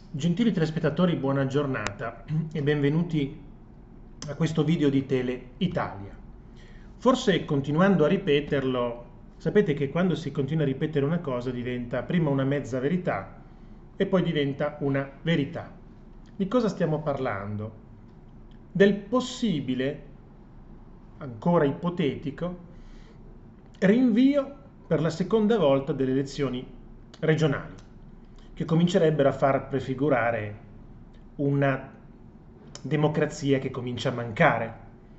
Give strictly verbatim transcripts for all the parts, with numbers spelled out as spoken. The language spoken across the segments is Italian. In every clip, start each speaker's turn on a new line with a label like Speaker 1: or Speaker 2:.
Speaker 1: Gentili telespettatori, buona giornata e benvenuti a questo video di Tele Italia. Forse continuando a ripeterlo, sapete che quando si continua a ripetere una cosa diventa prima una mezza verità e poi diventa una verità. Di cosa stiamo parlando? Del possibile, ancora ipotetico, rinvio per la seconda volta delle elezioni regionali, che comincerebbero a far prefigurare una democrazia che comincia a mancare.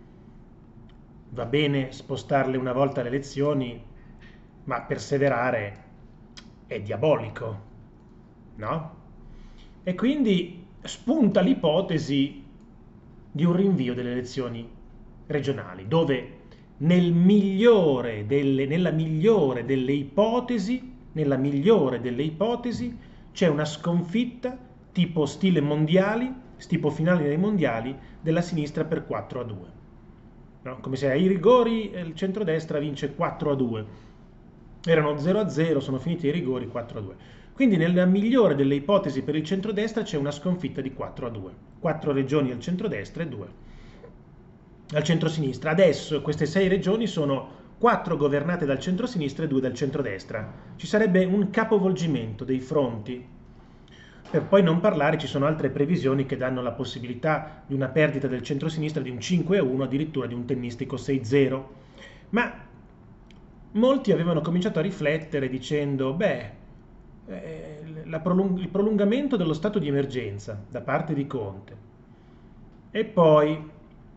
Speaker 1: Va bene spostarle una volta le elezioni, ma perseverare è diabolico, no? E quindi spunta l'ipotesi di un rinvio delle elezioni regionali, dove nel migliore delle, nella migliore delle ipotesi, nella migliore delle ipotesi, c'è una sconfitta tipo stile mondiali, tipo finale dei mondiali, della sinistra per quattro a due. No? Come se ai rigori il centrodestra vince quattro a due. Erano zero a zero, sono finiti i rigori quattro a due. Quindi nella migliore delle ipotesi per il centrodestra c'è una sconfitta di quattro a due. quattro regioni al centrodestra e due al centrosinistra. Adesso queste sei regioni sono quattro governate dal centrosinistra e due dal centrodestra. Ci sarebbe un capovolgimento dei fronti. Per poi non parlare, ci sono altre previsioni che danno la possibilità di una perdita del centrosinistra di un cinque a uno, addirittura di un tennistico sei a zero. Ma molti avevano cominciato a riflettere dicendo, beh, eh, la prolung- il prolungamento dello stato di emergenza da parte di Conte e poi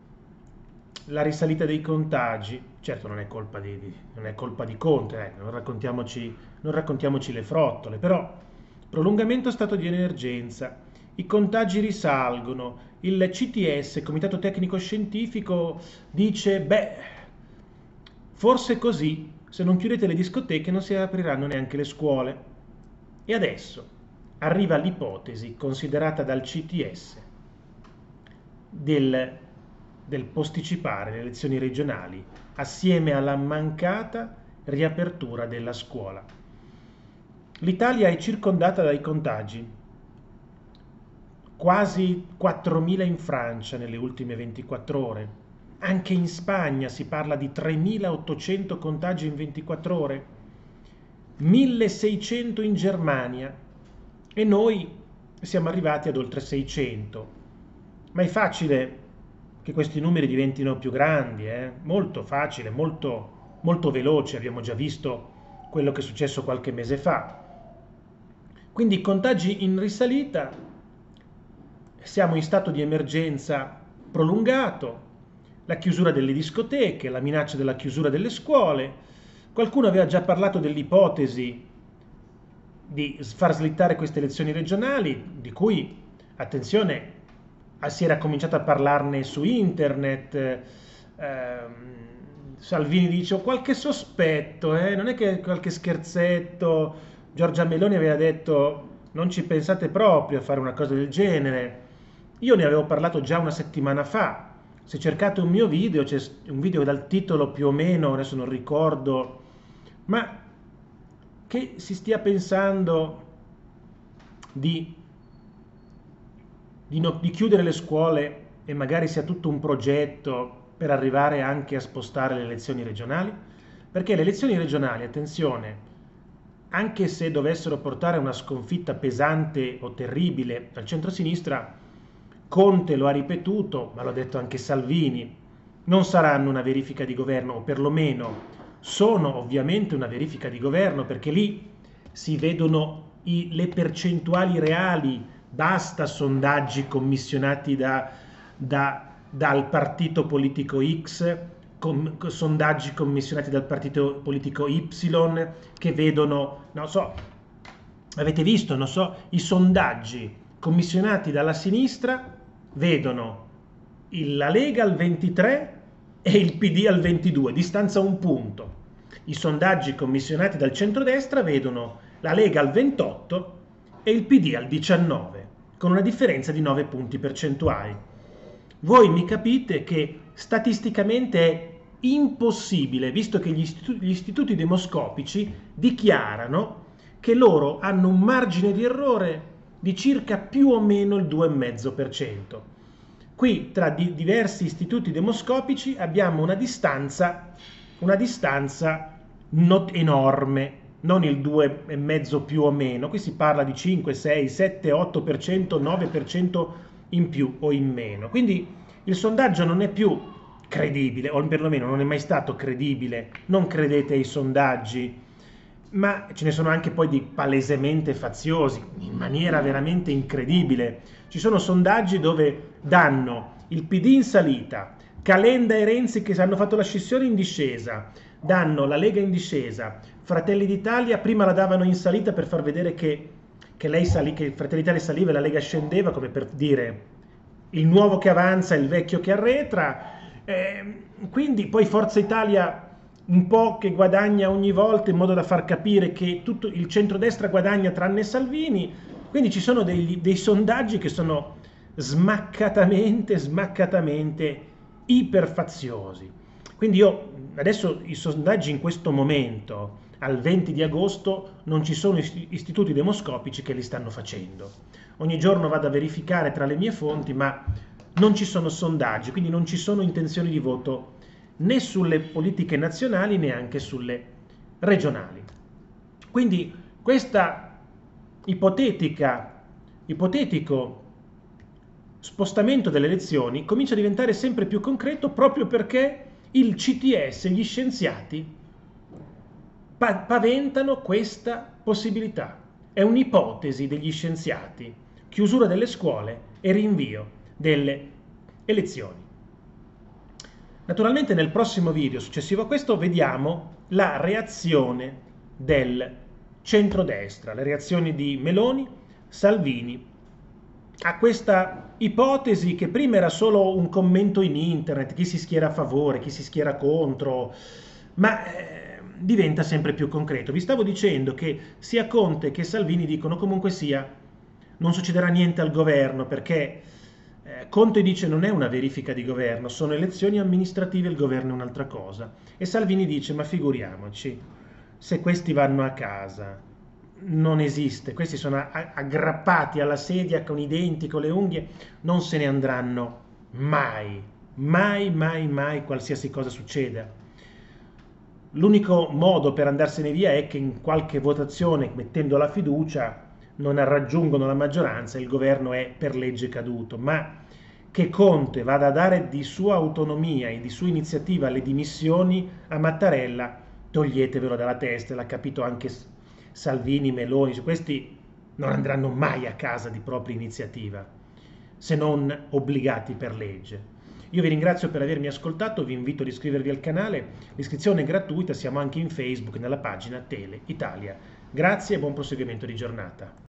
Speaker 1: la risalita dei contagi, certo non è colpa di, di, non è colpa di Conte, eh, non, raccontiamoci, non raccontiamoci le frottole, però prolungamento stato di emergenza, i contagi risalgono, il C T S, Comitato Tecnico Scientifico, dice, beh, forse così, se non chiudete le discoteche non si apriranno neanche le scuole. E adesso arriva l'ipotesi considerata dal C T S del del posticipare le elezioni regionali assieme alla mancata riapertura della scuola. L'Italia è circondata dai contagi, quasi quattromila in Francia nelle ultime ventiquattro ore, anche in Spagna si parla di tremilaottocento contagi in ventiquattro ore, milleseicento in Germania e noi siamo arrivati ad oltre seicento. Ma è facile che questi numeri diventino più grandi, eh? Molto facile, molto, molto veloce, abbiamo già visto quello che è successo qualche mese fa. Quindi contagi in risalita, siamo in stato di emergenza prolungato, la chiusura delle discoteche, la minaccia della chiusura delle scuole, qualcuno aveva già parlato dell'ipotesi di far slittare queste elezioni regionali, di cui, attenzione, si era cominciato a parlarne su internet, eh, Salvini dice ho qualche sospetto, eh? Non è che qualche scherzetto, Giorgia Meloni aveva detto non ci pensate proprio a fare una cosa del genere, io ne avevo parlato già una settimana fa, se cercate un mio video, c'è un video dal titolo più o meno, adesso non ricordo, ma che si stia pensando di Di, no, di chiudere le scuole e magari sia tutto un progetto per arrivare anche a spostare le elezioni regionali? Perché le elezioni regionali, attenzione, anche se dovessero portare una sconfitta pesante o terribile al centrosinistra, Conte lo ha ripetuto, ma l'ha detto anche Salvini, non saranno una verifica di governo, o perlomeno sono ovviamente una verifica di governo, perché lì si vedono i, le percentuali reali. Basta sondaggi commissionati da, da, dal partito politico X, com, sondaggi commissionati dal partito politico Y, che vedono, non so, avete visto, non so, i sondaggi commissionati dalla sinistra vedono il, la Lega al ventitré e il P D al ventidue, distanza un punto. I sondaggi commissionati dal centrodestra vedono la Lega al ventotto e il P D al diciannove, con una differenza di nove punti percentuali. Voi mi capite che statisticamente è impossibile, visto che gli, istitu- gli istituti demoscopici dichiarano che loro hanno un margine di errore di circa più o meno il due virgola cinque per cento. Qui tra di diversi istituti demoscopici abbiamo una distanza, una distanza not enorme, non il due virgola cinque più o meno, qui si parla di cinque, sei, sette, otto per cento, nove per cento in più o in meno. Quindi il sondaggio non è più credibile, o perlomeno non è mai stato credibile, non credete ai sondaggi, ma ce ne sono anche poi di palesemente faziosi, in maniera veramente incredibile. Ci sono sondaggi dove danno il P D in salita, Calenda e Renzi che hanno fatto la scissione in discesa, danno la Lega in discesa, Fratelli d'Italia prima la davano in salita per far vedere che, che lei salì, che Fratelli d'Italia saliva e la Lega scendeva, come per dire il nuovo che avanza, il vecchio che arretra. Eh, quindi poi Forza Italia un po' che guadagna ogni volta in modo da far capire che tutto il centrodestra guadagna tranne Salvini. Quindi ci sono dei, dei sondaggi che sono smaccatamente, smaccatamente iperfaziosi. Quindi io adesso i sondaggi in questo momento, al venti di agosto, non ci sono istituti demoscopici che li stanno facendo. Ogni giorno vado a verificare tra le mie fonti, ma non ci sono sondaggi, quindi non ci sono intenzioni di voto né sulle politiche nazionali neanche sulle regionali. Quindi questa ipotetica, ipotetico spostamento delle elezioni comincia a diventare sempre più concreto proprio perché il C T S, gli scienziati, pa- paventano questa possibilità. È un'ipotesi degli scienziati, chiusura delle scuole e rinvio delle elezioni. Naturalmente nel prossimo video successivo a questo vediamo la reazione del centrodestra, le reazioni di Meloni, Salvini a questa ipotesi che prima era solo un commento in internet, chi si schiera a favore, chi si schiera contro, ma eh, diventa sempre più concreto. Vi stavo dicendo che sia Conte che Salvini dicono comunque sia non succederà niente al governo perché Eh, Conte dice non è una verifica di governo, sono elezioni amministrative, il governo è un'altra cosa. E Salvini dice ma figuriamoci, se questi vanno a casa, non esiste, questi sono aggrappati alla sedia con i denti, con le unghie, non se ne andranno mai, mai, mai, mai, qualsiasi cosa succeda. L'unico modo per andarsene via è che in qualche votazione, mettendo la fiducia, non raggiungono la maggioranza e il governo è per legge caduto, ma che Conte vada a dare di sua autonomia e di sua iniziativa le dimissioni a Mattarella, toglietevelo dalla testa, l'ha capito anche Salvini, Meloni, questi non andranno mai a casa di propria iniziativa, se non obbligati per legge. Io vi ringrazio per avermi ascoltato, vi invito ad iscrivervi al canale, l'iscrizione è gratuita, siamo anche in Facebook nella pagina Tele Italia. Grazie e buon proseguimento di giornata.